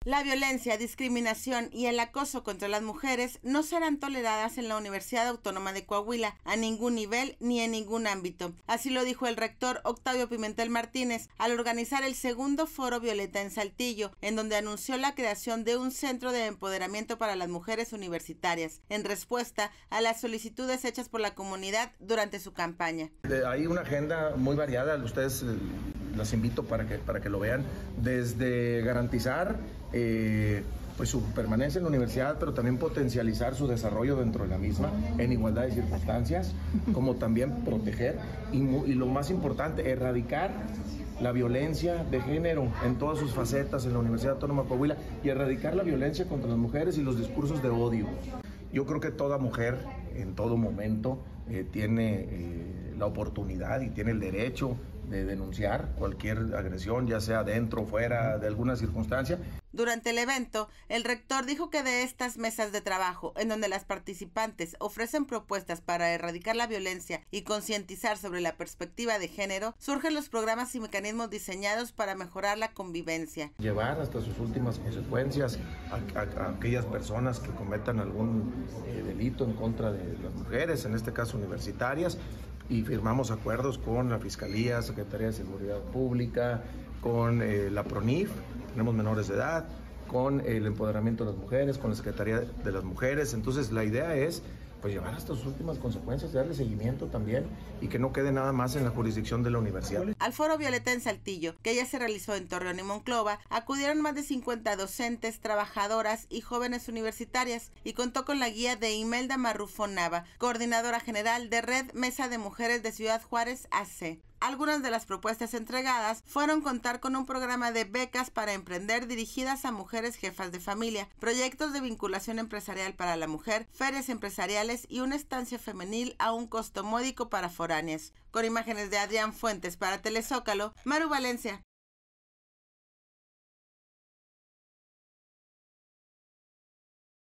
La violencia, discriminación y el acoso contra las mujeres no serán toleradas en la Universidad Autónoma de Coahuila a ningún nivel ni en ningún ámbito. Así lo dijo el rector Octavio Pimentel Martínez al organizar el segundo Foro Violeta en Saltillo, en donde anunció la creación de un centro de empoderamiento para las mujeres universitarias, en respuesta a las solicitudes hechas por la comunidad durante su campaña. Hay una agenda muy variada, ustedes las invito para que lo vean, desde garantizar pues su permanencia en la universidad, pero también potencializar su desarrollo dentro de la misma en igualdad de circunstancias, como también proteger y lo más importante, erradicar la violencia de género en todas sus facetas en la Universidad Autónoma de Coahuila y erradicar la violencia contra las mujeres y los discursos de odio. Yo creo que toda mujer en todo momento tiene la oportunidad y tiene el derecho de denunciar cualquier agresión, ya sea dentro o fuera de alguna circunstancia. Durante el evento, el rector dijo que de estas mesas de trabajo, en donde las participantes ofrecen propuestas para erradicar la violencia y concientizar sobre la perspectiva de género, surgen los programas y mecanismos diseñados para mejorar la convivencia. Llevar hasta sus últimas consecuencias a aquellas personas que cometan algún delito en contra de las mujeres, en este caso universitarias, y firmamos acuerdos con la Fiscalía, Secretaría de Seguridad Pública, con la PRONIF, tenemos menores de edad, con el empoderamiento de las mujeres, con la Secretaría de las Mujeres. Entonces la idea es pues llevar hasta sus últimas consecuencias, darle seguimiento también y que no quede nada más en la jurisdicción de la universidad. Al Foro Violeta en Saltillo, que ya se realizó en Torreón y Monclova, acudieron más de 50 docentes, trabajadoras y jóvenes universitarias y contó con la guía de Imelda Marrufo Nava, coordinadora general de Red Mesa de Mujeres de Ciudad Juárez AC. Algunas de las propuestas entregadas fueron contar con un programa de becas para emprender dirigidas a mujeres jefas de familia, proyectos de vinculación empresarial para la mujer, ferias empresariales y una estancia femenil a un costo módico para foráneas. Con imágenes de Adrián Fuentes para Telezócalo, Maru Valencia.